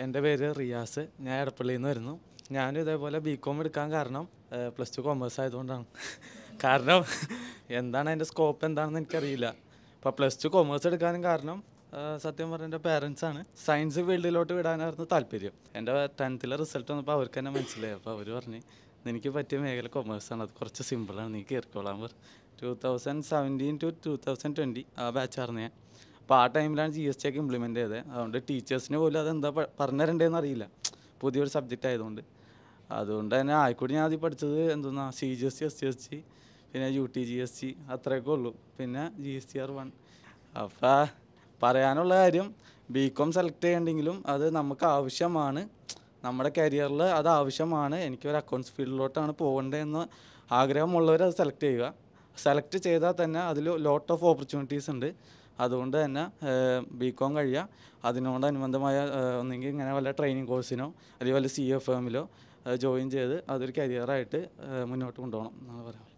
എൻ്റെ പേര് റിയാസ്. ഞാൻ എടപ്പള്ളിയിൽ നിന്ന് വരുന്നു. ഞാനും ഇതേപോലെ ബികോം എടുക്കാൻ കാരണം +2 കൊമേഴ്സ് ആയതുകൊണ്ടാണ്. കാരണം എന്താണ് അതിൻ്റെ സ്കോപ്പ് എന്താണെന്ന് എനിക്കറിയില്ല. അപ്പോൾ +2 കൊമേഴ്സ് എടുക്കാനും കാരണം സത്യം പറഞ്ഞാൽ എൻ്റെ പേരൻസാണ്. സയൻസ് ഫീൽഡിലോട്ട് വിടാനായിരുന്നു താല്പര്യം. എൻ്റെ 10th റിസൾട്ട് വന്നപ്പോൾ അവർക്ക് തന്നെ മനസ്സിലായി. അപ്പോൾ അവർ പറഞ്ഞ് എനിക്ക് പറ്റിയ മേഖല കൊമേഴ്സാണ്, അത് കുറച്ച് സിമ്പിളാണ്, നീ കയറിക്കോളാൻ പറഞ്ഞു. 2017 to 2020 ആ ബാച്ചായിരുന്നു ഞാൻ. അപ്പോൾ ആ ടൈമിലാണ് GST ഒക്കെ ഇംപ്ലിമെൻറ്റ് ചെയ്തത്. അതുകൊണ്ട് ടീച്ചേഴ്സിന് പോലും അതെന്താ പറഞ്ഞു തരേണ്ടതെന്ന് അറിയില്ല, പുതിയൊരു സബ്ജക്റ്റ് ആയതുകൊണ്ട്. അതുകൊണ്ട് തന്നെ ആയിക്കോട്ടെ ഞാൻ ആദ്യം പഠിച്ചത് എന്തെന്നാ CGST, SGST, പിന്നെ UTGST അത്രയൊക്കെ ഉള്ളൂ. പിന്നെ GSTR1. അപ്പോൾ പറയാനുള്ള കാര്യം, ബികോം സെലക്ട് ചെയ്യണ്ടെങ്കിലും അത് നമുക്ക് ആവശ്യമാണ്, നമ്മുടെ കരിയറിൽ അത് ആവശ്യമാണ്. എനിക്കൊരു അക്കൗണ്ട്സ് ഫീൽഡിലോട്ടാണ് പോകേണ്ടതെന്ന് ആഗ്രഹമുള്ളവർ അത് സെലക്ട് ചെയ്യുക. സെലക്ട് ചെയ്താൽ തന്നെ അതിൽ ലോട്ട് ഓഫ് ഓപ്പർച്യൂണിറ്റീസ് ഉണ്ട്. അതുകൊണ്ട് തന്നെ ബികോം കഴിയുക, അതിനോടനുബന്ധമായ ഒന്നെങ്കിൽ ഇങ്ങനെ വല്ല ട്രെയിനിങ് കോഴ്സിനോ അല്ലെങ്കിൽ വല്ല CFMലോ ജോയിൻ ചെയ്ത് അതൊരു കരിയറായിട്ട് മുന്നോട്ട് കൊണ്ടുപോകണം എന്നാണ് പറയുന്നത്.